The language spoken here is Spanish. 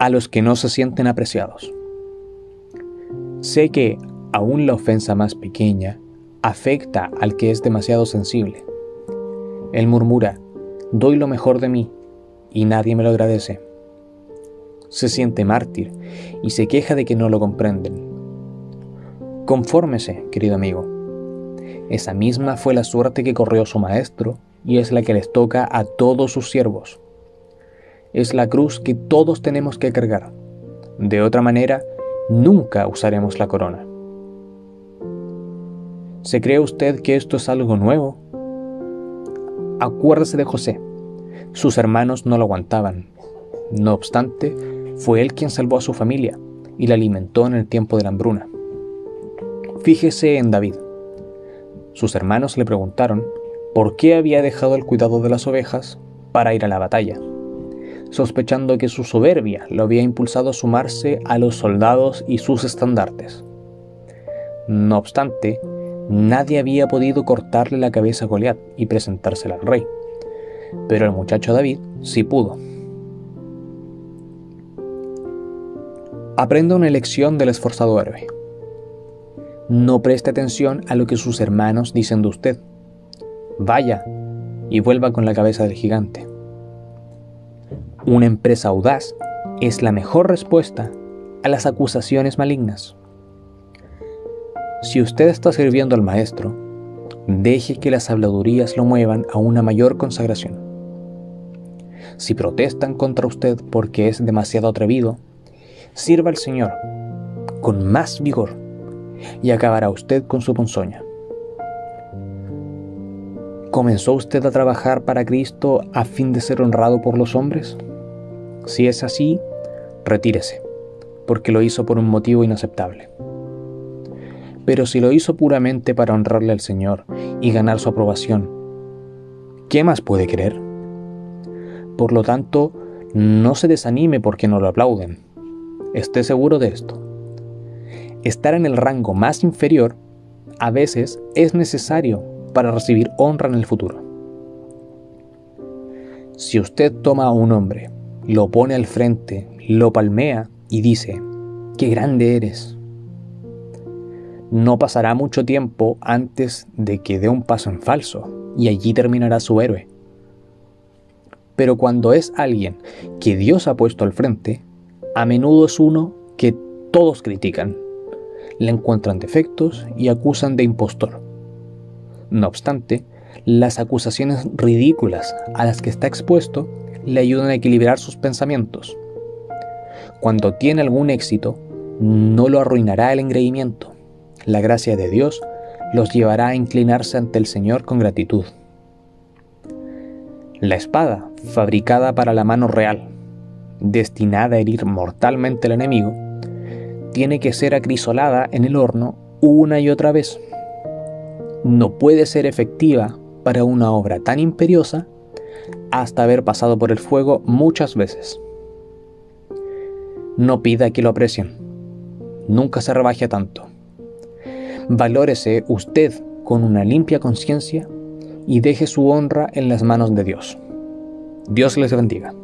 a los que no se sienten apreciados. Sé que aún la ofensa más pequeña afecta al que es demasiado sensible. Él murmura: doy lo mejor de mí y nadie me lo agradece. Se siente mártir y se queja de que no lo comprenden. Confórmese, querido amigo. Esa misma fue la suerte que corrió su maestro y es la que les toca a todos sus siervos. Es la cruz que todos tenemos que cargar. De otra manera, nunca usaremos la corona. ¿Se cree usted que esto es algo nuevo? Acuérdese de José. Sus hermanos no lo aguantaban. No obstante, fue él quien salvó a su familia y la alimentó en el tiempo de la hambruna. Fíjese en David. Sus hermanos le preguntaron por qué había dejado el cuidado de las ovejas para ir a la batalla, sospechando que su soberbia lo había impulsado a sumarse a los soldados y sus estandartes. No obstante, nadie había podido cortarle la cabeza a Goliat y presentársela al rey, pero el muchacho David sí pudo. Aprenda una lección del esforzado héroe. No preste atención a lo que sus hermanos dicen de usted. Vaya y vuelva con la cabeza del gigante. Una empresa audaz es la mejor respuesta a las acusaciones malignas. Si usted está sirviendo al maestro, deje que las habladurías lo muevan a una mayor consagración. Si protestan contra usted porque es demasiado atrevido, sirva al Señor con más vigor y acabará usted con su ponzoña. ¿Comenzó usted a trabajar para Cristo a fin de ser honrado por los hombres? Si es así, retírese, porque lo hizo por un motivo inaceptable. Pero si lo hizo puramente para honrarle al Señor y ganar su aprobación, ¿qué más puede querer? Por lo tanto, no se desanime porque no lo aplauden. Esté seguro de esto. Estar en el rango más inferior a veces es necesario para recibir honra en el futuro. Si usted toma a un hombre, lo pone al frente, lo palmea y dice: ¡qué grande eres!, no pasará mucho tiempo antes de que dé un paso en falso y allí terminará su héroe. Pero cuando es alguien que Dios ha puesto al frente, a menudo es uno que todos critican, le encuentran defectos y acusan de impostor. No obstante, las acusaciones ridículas a las que está expuesto le ayudan a equilibrar sus pensamientos. Cuando tiene algún éxito, no lo arruinará el engreimiento. La gracia de Dios los llevará a inclinarse ante el Señor con gratitud. La espada, fabricada para la mano real, destinada a herir mortalmente al enemigo, tiene que ser acrisolada en el horno una y otra vez. No puede ser efectiva para una obra tan imperiosa hasta haber pasado por el fuego muchas veces. No pida que lo aprecien. Nunca se rebaje a tanto. Valórese usted con una limpia conciencia y deje su honra en las manos de Dios. Dios les bendiga.